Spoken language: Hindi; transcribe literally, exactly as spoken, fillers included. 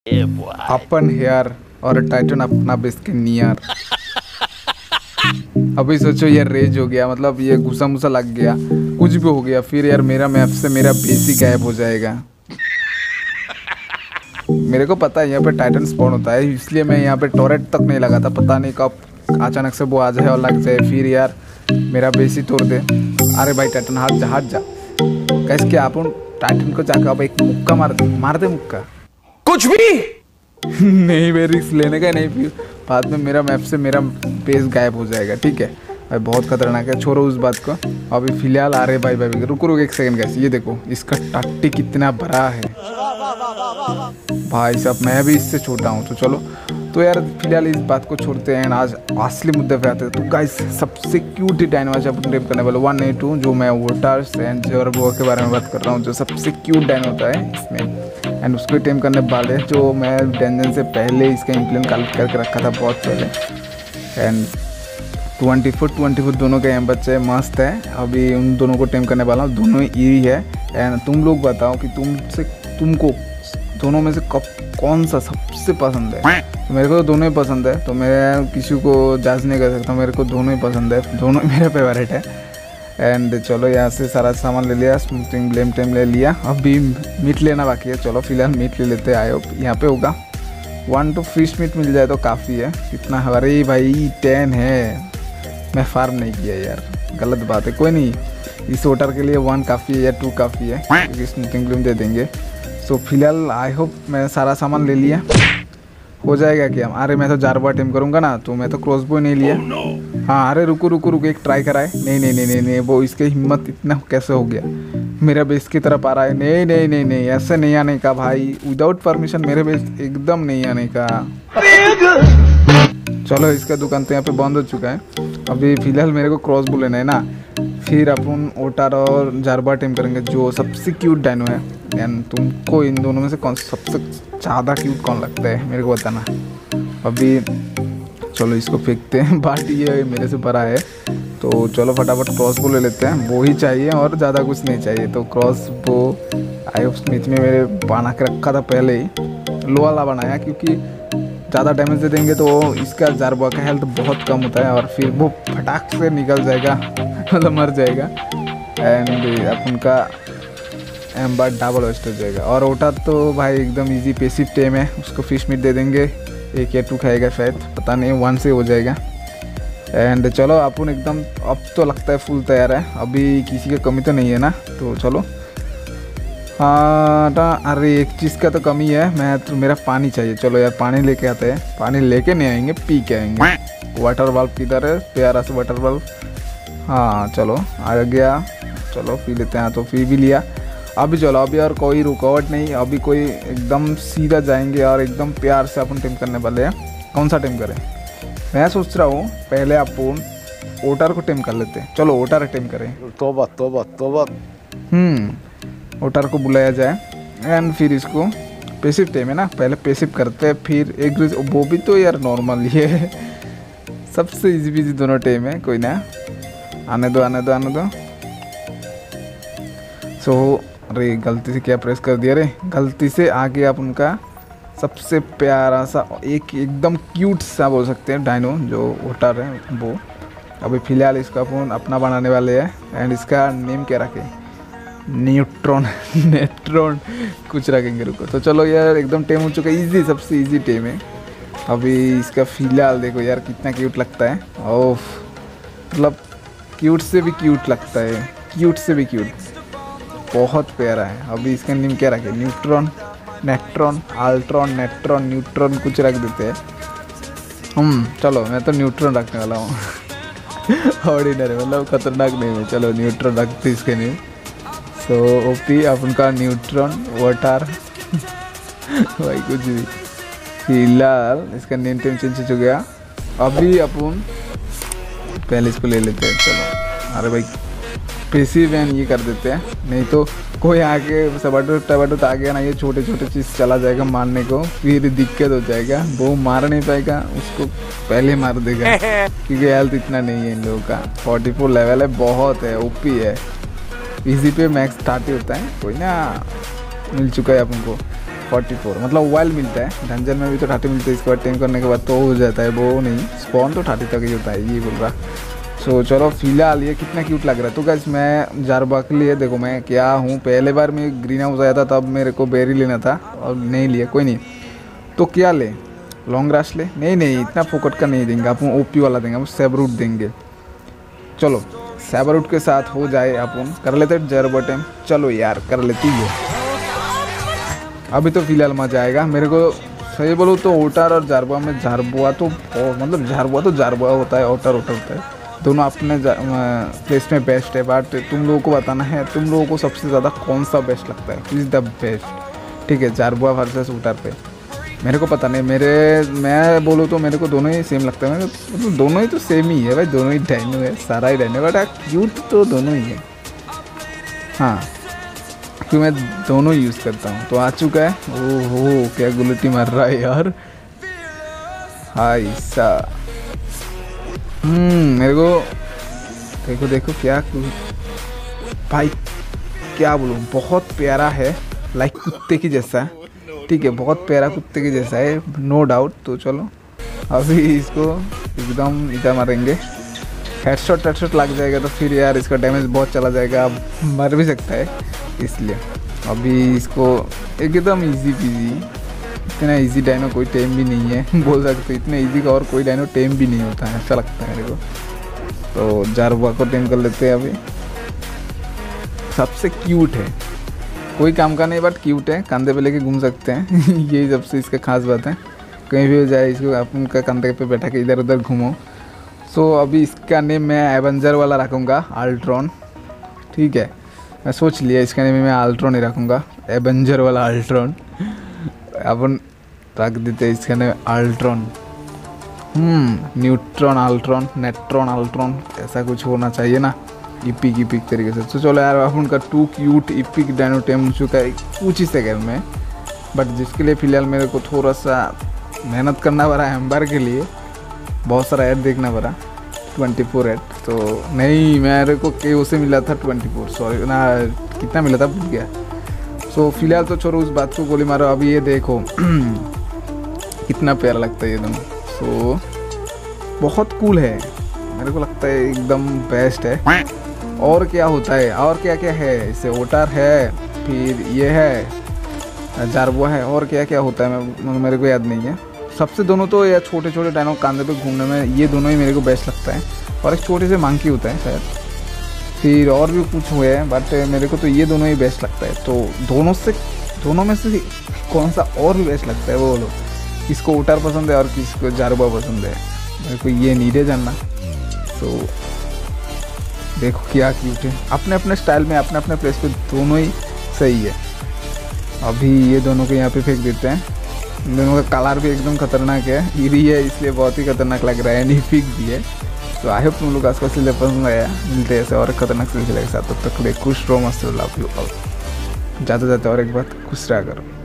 अपन हेयर और टाइटन अपना बेस के नियर। अभी सोचो यार रेज हो गया, मतलब ये गुस्सा मुसा लग गया, कुछ भी हो गया, फिर यार मेरा मैप से मेरा बेस ही गायब हो जाएगा। मेरे को पता है यहाँ पे टाइटन स्पॉन होता है, इसलिए मैं यहाँ पे टॉरेट तक नहीं लगा था। पता नहीं कब अचानक से वो आ जाए और लग जाए, फिर यार मेरा बेस ही तोड़ दे। अरे भाई टाइटन हाथ जा हाथ जा। कैसे क्या अपन टाइटन को जाकर अब एक मुक्का मार दे मार दे मुक्का कुछ भी नहीं भाई, रिस्क लेने का नहीं, फिर बाद में मेरा मैप से मेरा बेस गायब हो जाएगा। ठीक है भाई, बहुत खतरनाक है, छोड़ो उस बात को। अभी फिलहाल आ रहे भाई भाई रुको रुको एक सेकंड। कैसे ये देखो इसका टट्टी कितना बड़ा है भाई साहब, मैं भी इससे छोटा हूँ। तो चलो तो यार फिलहाल इस बात को छोड़ते हैं, आज असली मुद्दे पे आते हैं। तो गाइस सबसे क्यूट डायनो आज अपन टेप करने वाले वन ए टू, जो मैं वोटर्स एंड जर्बो के बारे में बात कर रहा हूँ, जो सबसे क्यूट डायनो होता है इसमें, एंड उसको टेम करने वाले जो मैं डेंजन से पहले इसका इम्प्लेंट कलेक्ट करके रखा था बहुत पहले। And twenty foot twenty foot दोनों के यहाँ बच्चे मस्त है। अभी उन दोनों को टेम करने वाला हूँ, दोनों ईरी है। एंड तुम लोग बताओ कि तुमसे तुमको दोनों में से कब कौन सा सबसे पसंद है। तो मेरे को तो दोनों ही पसंद है, तो मैं किसी को जज नहीं कर सकता, मेरे को दोनों ही पसंद है, दोनों ही मेरे फेवरेट है। एंड चलो यहाँ से सारा सामान ले लिया, स्मूथिंग ब्लेम टेम ले लिया, अभी मीट लेना बाकी है। चलो फिलहाल मीट ले लेते हैं। आई होप यहाँ पे होगा वन टू फिश मीट मिल जाए तो काफ़ी है। कितना हमारे भाई टेन है, मैं फार्म नहीं किया यार, गलत बात है। कोई नहीं, इस वोटर के लिए वन काफ़ी है या टू काफ़ी है, क्योंकि स्मूथिंग ब्लेम दे देंगे। सो फिलहाल आई होप मैं सारा सामान ले लिया, हो जाएगा क्या। अरे मैं तो जारबा टेम करूँगा ना, तो मैं तो क्रॉसबो नहीं लिया। हाँ अरे रुको रुको रुको एक ट्राई कराए। नहीं नहीं नहीं नहीं नहीं वो इसकी हिम्मत इतना कैसे हो गया, मेरा बेस की तरफ आ रहा है। नहीं नहीं नहीं नहीं ऐसे नहीं आने का भाई, विदाउट परमिशन मेरे बेस एकदम नहीं आने का। चलो इसका दुकान तो यहाँ पे बंद हो चुका है। अभी फिलहाल मेरे को क्रॉसबो लेना है ना, फिर अपन ओटार और जारबा टेम करेंगे, जो सबसे क्यूट डायनो है। एंड तुमको इन दोनों में से कौन सबसे ज़्यादा क्यूट कौन लगता है मेरे को बताना। अभी चलो इसको फेंकते हैं, बाट ये मेरे से बड़ा है, तो चलो फटाफट क्रॉसबो ले लेते हैं, वो ही चाहिए और ज़्यादा कुछ नहीं चाहिए। तो क्रॉसबो आई ऑफ स्मिथ में मेरे बना के रखा था पहले ही, लो वाला बनाया, क्योंकि ज़्यादा डैमेज दे देंगे तो इसका जारबा का हेल्थ बहुत कम होता है और फिर वो फटाक से निकल जाएगा, मतलब मर जाएगा। एंड अपन का एम्बर डबल वेस्ट हो जाएगा। और ओटा तो भाई एकदम इजी पेसिव टेम है, उसको फिश मीट दे देंगे, एक या टू खाएगा शायद, पता नहीं, वन से हो जाएगा। एंड चलो अपन एकदम अब तो लगता है फुल तैयार है, अभी किसी की कमी तो नहीं है ना। तो चलो हाँ, अरे एक चीज़ का तो कमी है, मैं तो मेरा पानी चाहिए। चलो यार पानी लेके आते हैं, पानी लेके नहीं आएंगे, पी के आएंगे। वाटर बल्ब किधर है, प्यारा सा वाटर बल्ब। हाँ चलो आ गया, चलो पी लेते हैं। तो पी भी लिया। अभी चलो अभी और कोई रुकावट नहीं, अभी कोई एकदम सीधा जाएंगे और एकदम प्यार से अपन टेम करने वाले हैं। कौन सा टेम करें, मैं सोच रहा हूँ पहले अपन ओटर को टेम कर लेते हैं। चलो ओटर टेम करें। तोबा तोबा तोबा। हम्म ओटर को बुलाया जाए एंड फिर इसको पेसिव टेम है ना, पहले पेसिव करते हैं, फिर एक वो भी तो यार नॉर्मल ही है, सबसे इजी बिजी दोनों टेम है। कोई ना, आने दो आने दो आने दो। सो अरे गलती से क्या प्रेस कर दिया रे, गलती से आगे आप उनका सबसे प्यारा सा एक एकदम क्यूट सा बोल सकते हैं डायनो जो ओटर है वो। अभी फिलहाल इसका अपन अपना बनाने वाले हैं। एंड इसका नेम क्या रखें, न्यूट्रॉन नेट्रॉन कुछ रखेंगे, रुको। तो चलो यार एकदम टेम हो चुका है, इजी सबसे इजी टेम है। अभी इसका फिलहाल देखो यार कितना क्यूट लगता है, ओफ मतलब क्यूट से भी क्यूट लगता है, क्यूट से भी क्यूट, बहुत प्यारा है। अभी इसका नेम क्या रखें, Neutron Netron Ultron Netron Neutron कुछ रख देते हैं हम। चलो मैं तो न्यूट्रॉन रखने वाला हूँ ऑर्डिनरी मतलब खतरनाक नहीं है। चलो न्यूट्रॉन रखते इसके नेम। सो ओपी अपन का न्यूट्रॉन वाटर भाई कुछ भी। फिलहाल इसका नेम टेम चेंज हो गया। अभी अपन पहले इसको ले लेते हैं। चलो अरे भाई पेसिव वैन ये कर देते हैं, नहीं तो कोई आके सबाटो टबाटो तो आ गया ना, ये छोटे छोटे चीज़ चला जाएगा मारने को, फिर दिक्कत हो जाएगा, वो मार नहीं पाएगा, उसको पहले मार देगा क्योंकि हेल्थ इतना नहीं है इन लोगों का। फोर्टी फोर लेवल है, बहुत है, ओपी है। इजी पे मैक्स थर्टी होता है। कोई ना मिल चुका है अपन को। फोर्टी फोर मतलब वाइल्ड मिलता है, डंजन में भी तो थर्टी मिलता है, इसके बाद टेम करने के बाद तो हो जाता है, वो नहीं स्पॉन तो थर्टी तक ही होता है, ये बोल रहा। सो so, चलो फिलहाल ये कितना क्यूट लग रहा है। तो गाइस मैं जारबा के लिए देखो मैं क्या हूँ, पहले बार मैं ग्रीन हाउस आया था तब मेरे को बेरी लेना था और नहीं लिया, कोई नहीं। तो क्या ले, लॉन्ग ग्रास ले, नहीं नहीं इतना फोकट का नहीं देंगे, अपन ओपी वाला देंगे, अपन सेबरूट देंगे। चलो सेबरूट के साथ हो जाए, अपन कर लेते जारबा टाइम, चलो यार कर लेती है। अभी तो फिलहाल मजा आएगा मेरे को, सही बोलूँ तो ओटर और जारबा में, जारबुआ तो मतलब जारबुआ तो जारबुआ होता है, ओटर ओटर होता है, दोनों अपने प्लेस में बेस्ट है। बट तुम लोगों को बताना है तुम लोगों को सबसे ज़्यादा कौन सा बेस्ट लगता है, इज़ द बेस्ट, ठीक है। जारबुआ वर्सेस ओटर पे मेरे को पता नहीं, मेरे मैं बोलूँ तो मेरे को दोनों ही सेम लगता है, मेरे मतलब दोनों ही तो सेम ही है भाई, दोनों ही डायनो है, सारा ही डायनो, बट क्यूट तो दोनों ही है। हाँ क्योंकि मैं दोनों ही यूज़ करता हूँ। तो आ चुका है, ओहो क्या गुलटी मार रहा है यार, हाय सा। हम्म मेरे को देखो देखो क्या भाई, क्या बोलूँ, बहुत प्यारा है, लाइक कुत्ते की जैसा, ठीक है, बहुत प्यारा कुत्ते की जैसा है, नो डाउट। तो चलो अभी इसको एकदम इधर मारेंगे, हेडशॉट हेडशॉट लग जाएगा तो फिर यार इसका डैमेज बहुत चला जाएगा, अब मर भी सकता है, इसलिए अभी इसको एकदम इजी पीजी, इतना इजी डायनो कोई टेम भी नहीं है बोल सकते, इतना इजी का और कोई डायनो टेम भी नहीं होता है, अच्छा लगता है मेरे को। तो जारबुआ को टेम कर लेते हैं अभी, सबसे क्यूट है, कोई काम का नहीं बट क्यूट है, कंधे पे लेके घूम सकते हैं यही सबसे इसका खास बात है, कहीं भी हो जाए इसको अपन का कंधे पे बैठा के इधर उधर घूमो। सो अभी इसका नेम मैं एवेंजर वाला रखूँगा, अल्ट्रॉन, ठीक है, मैं सोच लिया इसका नेम मैं अल्ट्रॉन ही रखूँगा, एवेंजर वाला अल्ट्रॉन। अपन रख देते हैं इसका नेम अल्ट्रॉन, हम्म न्यूट्रॉन अल्ट्रॉन, नेट्रॉन अल्ट्रॉन, ऐसा कुछ होना चाहिए ना, इपिक इपिक तरीके से। तो चलो यार अपन का two cute epic dino tame हो चुका है कुछ ही सेकेंड में, बट जिसके लिए फ़िलहाल मेरे को थोड़ा सा मेहनत करना पड़ा है, एम्बर के लिए बहुत सारा ऐड देखना पड़ा, ट्वेंटी फोर ऐड, तो नहीं मेरे को के उसे मिला था ट्वेंटी फोर, सॉरी ना कितना मिला था भूल गया। सो फिलहाल तो छोड़ो उस बात को, गोली मारो। अभी ये देखो कितना प्यारा लगता है ये दोनों, सो बहुत कूल है, मेरे को लगता है एकदम बेस्ट है। और क्या होता है, और क्या क्या है इससे, ओटर है, फिर ये है जारबुआ है, और क्या क्या होता है मैं मेरे को याद नहीं है। सबसे दोनों तो या छोटे छोटे डायनो कांधे पे घूमने में ये दोनों ही मेरे को बेस्ट लगता है, और एक छोटे से मंकी होता है शायद, फिर और भी कुछ हुए हैं, बट मेरे को तो ये दोनों ही बेस्ट लगता है। तो दोनों से दोनों में से कौन सा और भी बेस्ट लगता है वो बोलो, किसको ओटर पसंद है और किसको जारबुआ पसंद है, मेरे को ये नहीं है जानना। तो देखो क्या क्यूट है, अपने अपने स्टाइल में अपने अपने प्लेस पे दोनों ही सही है। अभी ये दोनों को यहाँ पे फेंक देते हैं, इन दोनों का कलर भी एकदम खतरनाक है, इरी है इसलिए बहुत ही खतरनाक लग रहा है, नहीं फिक भी है। तो आई होप तुम लोग आसपास सिलसिले पसंद आया, मिलते हैं ऐसे और खतरनाक सिलसिले के साथ, तब तक खुश रहो, मस्त रहो, लव यू ऑल। जाते जाते और एक बात, खुश रहा करो।